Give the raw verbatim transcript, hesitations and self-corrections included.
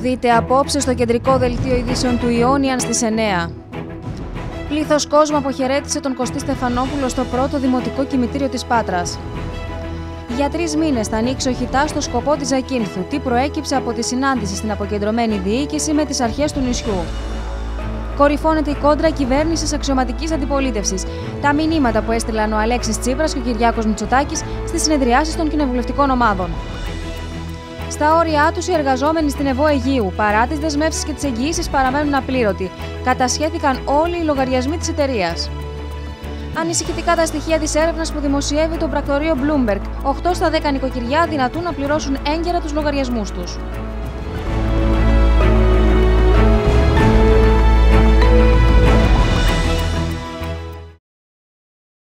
Δείτε απόψε στο κεντρικό δελτίο ειδήσεων του Ιόνιαν στις εννέα. Πλήθος κόσμου αποχαιρέτησε τον Κωστή Στεφανόπουλο στο πρώτο δημοτικό κημητήριο της Πάτρας. Για τρεις μήνες θα ανοίξει ο Χιτάς στο σκοπό της Ζακίνθου. Τι προέκυψε από τη συνάντηση στην αποκεντρωμένη διοίκηση με τις αρχές του νησιού. Κορυφώνεται η κόντρα κυβέρνησης αξιωματικής αντιπολίτευσης. Τα μηνύματα που έστειλαν ο Αλέξης Τσίπρας και ο Κυριάκος Μητσοτάκης στις συνεδριάσεις των κοινοβουλευτικών ομάδων. Στα όρια τους, οι εργαζόμενοι στην ΕΒΟ Αιγείου, παρά τις δεσμεύσεις και τις εγγυήσεις, παραμένουν απλήρωτοι. Κατασχέθηκαν όλοι οι λογαριασμοί της εταιρείας. Ανησυχητικά τα στοιχεία της έρευνας που δημοσιεύει το πρακτορείο Bloomberg. οκτώ στα δέκα νοικοκυριά δυνατούν να πληρώσουν έγκαιρα τους λογαριασμούς τους.